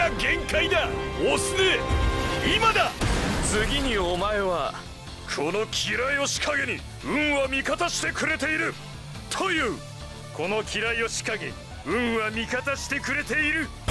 は限界だ。押すね、今だ。 次にお前はこの嫌いを仕掛けに運は味方してくれているという、この嫌いを仕掛け運は味方してくれている